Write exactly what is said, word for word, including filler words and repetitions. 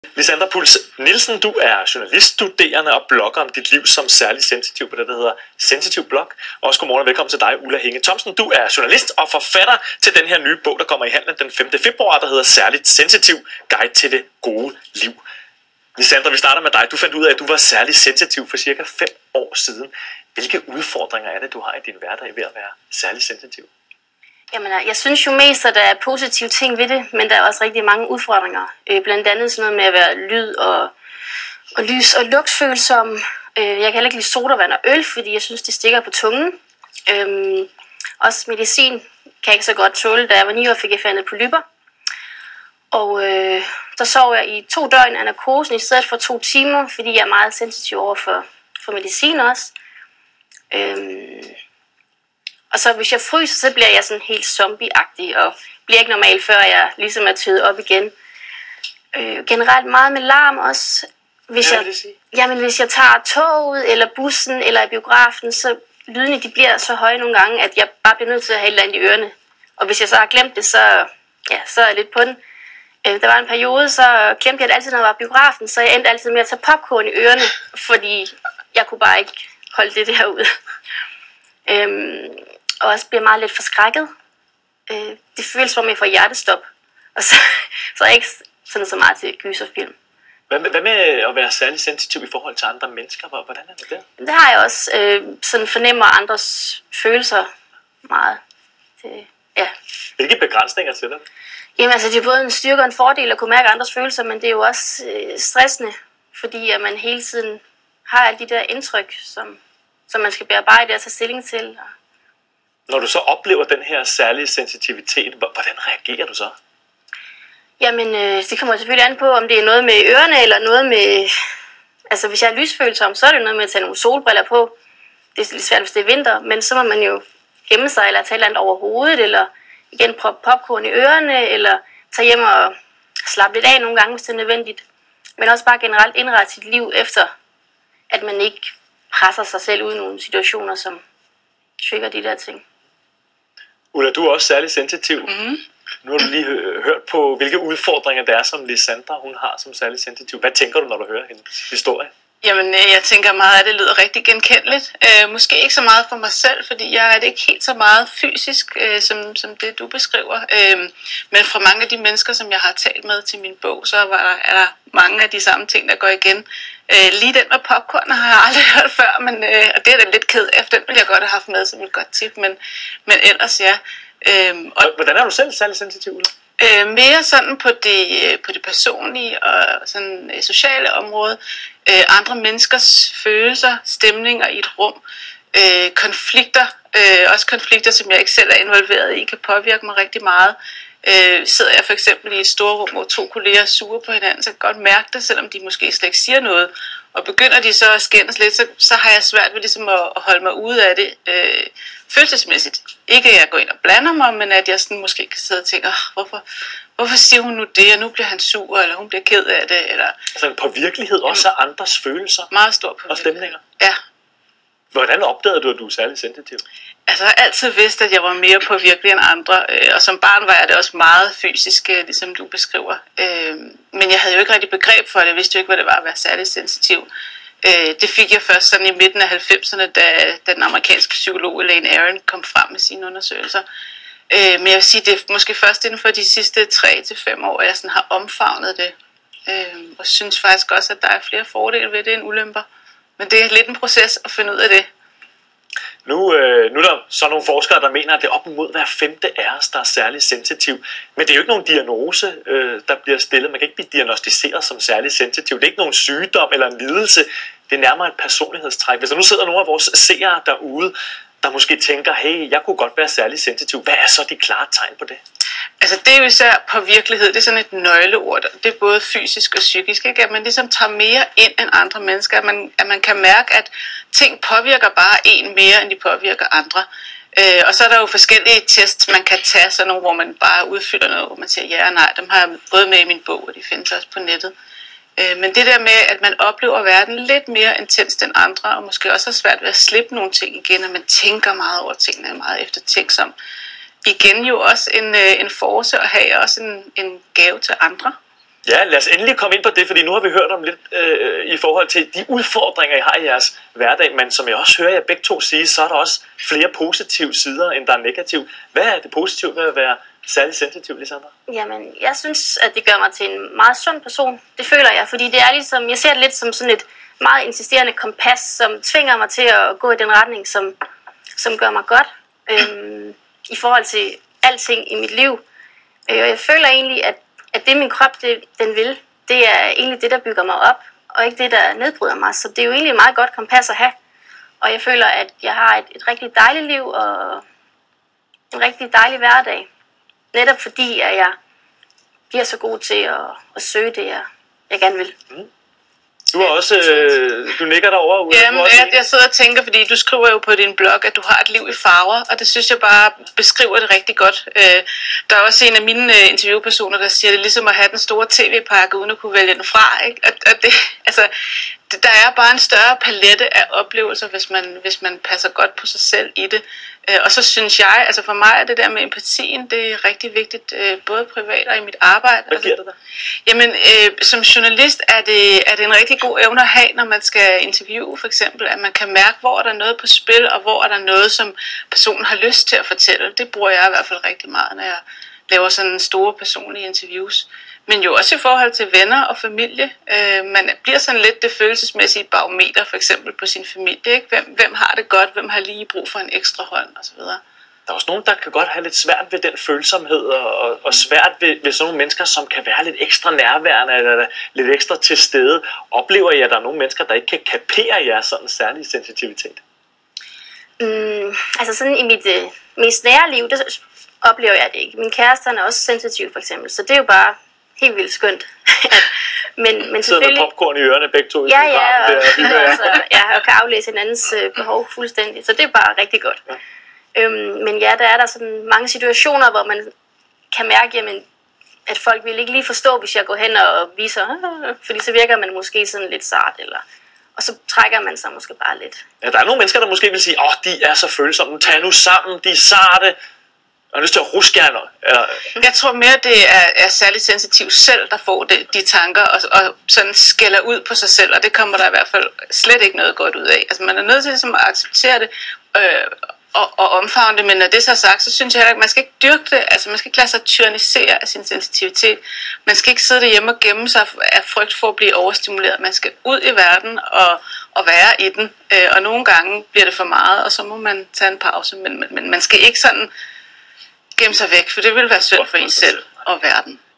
Lisandra Puls Nielsen, du er journaliststuderende og blogger om dit liv som særligt sensitiv på det, der hedder Sensitiv Blog. Også godmorgen og velkommen til dig, Ulla Hinge Thomsen. Du er journalist og forfatter til den her nye bog, der kommer i handlen den femte februar, der hedder Særligt Sensitiv, Guide til det gode liv. Lisandra, vi starter med dig. Du fandt ud af, at du var særligt sensitiv for cirka fem år siden. Hvilke udfordringer er det, du har i din hverdag ved at være særligt sensitiv? Jamen, jeg synes jo mest, at der er positive ting ved det, men der er også rigtig mange udfordringer. Øh, blandt andet sådan noget med at være lyd og, og lys- og lugtfølsom. Øh, jeg kan heller ikke lide sodavand og øl, fordi jeg synes, det stikker på tungen. Øh, også medicin kan jeg ikke så godt tåle. Da jeg var ni år, fik jeg fandet polypper. Og øh, så sov jeg i to døgn af narkosen i stedet for to timer, fordi jeg er meget sensitiv over for, for medicin også. Øh, Og så hvis jeg fryser, så bliver jeg sådan helt zombie-agtig, og bliver ikke normal, før jeg ligesom er tøet op igen. Øh, generelt meget med larm også. Hvis Hvad jeg, vil det sige? jamen, hvis jeg tager toget, eller bussen, eller biografen, så lydene de bliver så høje nogle gange, at jeg bare bliver nødt til at have et eller andet i ørerne. Og hvis jeg så har glemt det, så, ja, så er jeg lidt på den. Øh, der var en periode, så glemte jeg det altid, når jeg var biografen, så jeg endte altid med at tage popcorn i ørerne, fordi jeg kunne bare ikke holde det der ud. Øhm, og også bliver meget lidt forskrækket. Øh, det føles som om jeg får hjertestop. Og så, så er jeg ikke sådan så meget til gyserfilm. Hvad med, hvad med at være særligt sensitiv i forhold til andre mennesker? Hvordan er det der? Det har jeg også. Øh, sådan fornemmer andres følelser meget. Det, ja. Hvilke begrænsninger sætter det? Jamen altså, det er både en styrke og en fordel at kunne mærke andres følelser, men det er jo også øh, stressende, fordi at man hele tiden har alle de der indtryk, som, som man skal bearbejde og tage stilling til. Og når du så oplever den her særlige sensitivitet, hvordan reagerer du så? Jamen, øh, det kommer selvfølgelig an på, om det er noget med ørerne, eller noget med... Altså, hvis jeg er lysfølsom, så er det noget med at tage nogle solbriller på. Det er lidt svært, hvis det er vinter, men så må man jo gemme sig, eller tage et eller andet over hovedet, eller igen proppe popcorn i ørerne, eller tage hjem og slappe lidt af nogle gange, hvis det er nødvendigt. Men også bare generelt indrette sit liv efter, at man ikke presser sig selv ud i nogle situationer, som trigger de der ting. Ulla, du er også særlig sensitiv. Mm-hmm. Nu har du lige hørt på, hvilke udfordringer det er, som Lisandra hun har som særlig sensitiv. Hvad tænker du, når du hører hendes historie? Jamen, jeg tænker meget, at det lyder rigtig genkendeligt. Øh, måske ikke så meget for mig selv, fordi jeg er det ikke helt så meget fysisk, øh, som, som det du beskriver. Øh, men fra mange af de mennesker, som jeg har talt med til min bog, så var der, er der mange af de samme ting, der går igen. Øh, lige den med popcorn har jeg aldrig hørt før, men, øh, og det er da lidt ked af, den ville jeg godt have haft med som et godt tip, men, men ellers ja. Øh, og, Hvordan er du selv særlig sensitiv, Ulla? Øh, mere sådan på det, på det personlige og sådan øh, sociale område. Øh, andre menneskers følelser, stemninger i et rum. Øh, konflikter, øh, også konflikter, som jeg ikke selv er involveret i, kan påvirke mig rigtig meget. Øh, sidder jeg for eksempel i et storrum, hvor to kolleger er sure på hinanden, så kan jeg godt mærke det, selvom de måske slet ikke siger noget. Og begynder de så at skændes lidt, så, så har jeg svært ved ligesom at, at holde mig ude af det øh, følelsesmæssigt. Ikke at jeg går ind og blander mig, men at jeg sådan måske kan sidde og tænke, oh, hvorfor, hvorfor siger hun nu det, og nu bliver han sur, eller hun bliver ked af det. Eller, altså en påvirkelighed også af andres følelser meget stor påvirkelighed. Og stemninger? Ja. Hvordan opdagede du, at du er særlig sensitiv? Altså, jeg har altid vidst, at jeg var mere påvirkelig end andre, og som barn var jeg det også meget fysisk, ligesom du beskriver. Men jeg havde jo ikke rigtig begreb for det, jeg vidste jo ikke, hvad det var at være særlig sensitiv. Det fik jeg først sådan i midten af halvfemserne, da, da den amerikanske psykolog Elaine Aron kom frem med sine undersøgelser. Men jeg vil sige, det er måske først inden for de sidste tre til fem år, at jeg sådan har omfavnet det. Og synes faktisk også, at der er flere fordele ved det end ulemper. Men det er lidt en proces at finde ud af det. Nu, øh, nu er der så nogle forskere, der mener, at det er op imod hver femte af os, der er særlig sensitiv. Men det er jo ikke nogen diagnose, øh, der bliver stillet. Man kan ikke blive diagnostiseret som særlig sensitiv. Det er ikke nogen sygdom eller en lidelse. Det er nærmere et personlighedstræk. Hvis der nu sidder nogle af vores seere derude, der måske tænker, hey, jeg kunne godt være særlig sensitiv. Hvad er så de klare tegn på det? Altså det er jo især påvirkelighed, det er sådan et nøgleord. Det er både fysisk og psykisk, ikke? At man ligesom tager mere ind end andre mennesker. At man, at man kan mærke, at ting påvirker bare en mere, end de påvirker andre. Øh, og så er der jo forskellige tests, man kan tage, sådan nogle, hvor man bare udfylder noget, hvor man siger ja og nej. Dem har jeg både med i min bog, og de findes også på nettet. Øh, men det der med, at man oplever verden lidt mere intenst end andre, og måske også har svært ved at slippe nogle ting igen, at man tænker meget over tingene, er meget eftertænksom. Igen jo også en, en force at have, også en, en gave til andre. Ja, lad os endelig komme ind på det, fordi nu har vi hørt om lidt øh, i forhold til de udfordringer, I har i jeres hverdag, men som jeg også hører jer begge to sige, så er der også flere positive sider, end der er negative. Hvad er det positive ved at være særlig sensitiv, Lisandra? Jamen, jeg synes, at det gør mig til en meget sund person. Det føler jeg, fordi det er ligesom, jeg ser det lidt som sådan et meget insisterende kompas, som tvinger mig til at gå i den retning, som, som gør mig godt øhm, i forhold til alting i mit liv. Øh, og jeg føler egentlig, at, at det min krop, det, den vil, det er egentlig det, der bygger mig op, og ikke det, der nedbryder mig. Så det er jo egentlig et meget godt kompas at have. Og jeg føler, at jeg har et, et rigtig dejligt liv, og en rigtig dejlig hverdag. Netop fordi, at jeg bliver så god til at, at søge det, jeg, jeg gerne vil. Mm. Du har også, øh, du nikker derovre. Ulla. Jamen, jeg, jeg sidder og tænker, fordi du skriver jo på din blog, at du har et liv i farver, og det synes jeg bare beskriver det rigtig godt. Øh, der er også en af mine øh, interviewpersoner, der siger, det er ligesom at have den store tv-pakke, uden at kunne vælge den fra. Ikke? Og, og det, altså, det, der er bare en større palette af oplevelser, hvis man, hvis man passer godt på sig selv i det. Øh, og så synes jeg, altså for mig er det der med empatien, det er rigtig vigtigt, øh, både privat og i mit arbejde. Hvad giver det dig? Jamen, øh, som journalist er det, er det en rigtig god evne at have, når man skal interviewe for eksempel, at man kan mærke, hvor er der noget på spil, og hvor er der noget, som personen har lyst til at fortælle. Det bruger jeg i hvert fald rigtig meget, når jeg laver sådan store personlige interviews. Men jo også i forhold til venner og familie. Øh, man bliver sådan lidt det følelsesmæssige barometer, for eksempel på sin familie. Ikke? Hvem, hvem har det godt, hvem har lige brug for en ekstra hånd osv. Der er også nogen, der kan godt have lidt svært ved den følsomhed, og, og svært ved, ved sådan nogle mennesker, som kan være lidt ekstra nærværende, eller lidt ekstra til stede. Oplever I, at der er nogle mennesker, der ikke kan kapere jeres sådan særlige sensitivitet? Mm, altså sådan i mit øh, mest nære liv, der oplever jeg det ikke. Min kæreste er også sensitiv for eksempel, så det er jo bare helt vildt skønt. men, men sidder med popcorn i ørerne begge to. Ja, ja, og, der, altså, ja, og kan aflæse hinandens øh, behov fuldstændig, så det er bare rigtig godt. Ja. Øhm, men ja, der er der sådan mange situationer, hvor man kan mærke, jamen, at folk vil ikke lige forstå, hvis jeg går hen og viser, øh, fordi så virker man måske sådan lidt sart, eller, og så trækker man sig måske bare lidt. Ja, der er nogle mennesker, der måske vil sige, åh, oh, de er så følsomme, tag nu sammen, de er sarte, og har lyst til at ruske jer noget. Eller... Jeg tror mere, det er, er særligt sensitivt selv, der får det, de tanker, og, og sådan skælder ud på sig selv, og det kommer der i hvert fald slet ikke noget godt ud af. Altså man er nødt til ligesom, at acceptere det, øh, og, og omfavne det, men når det så er sagt, så synes jeg heller ikke, man skal ikke dyrke det, altså man skal ikke lade sig tyrannisere af sin sensitivitet. Man skal ikke sidde derhjemme og gemme sig af frygt for at blive overstimuleret. Man skal ud i verden og, og være i den, øh, og nogle gange bliver det for meget, og så må man tage en pause, men, men, men man skal ikke sådan gemme sig væk, for det vil være synd for en selv og verden.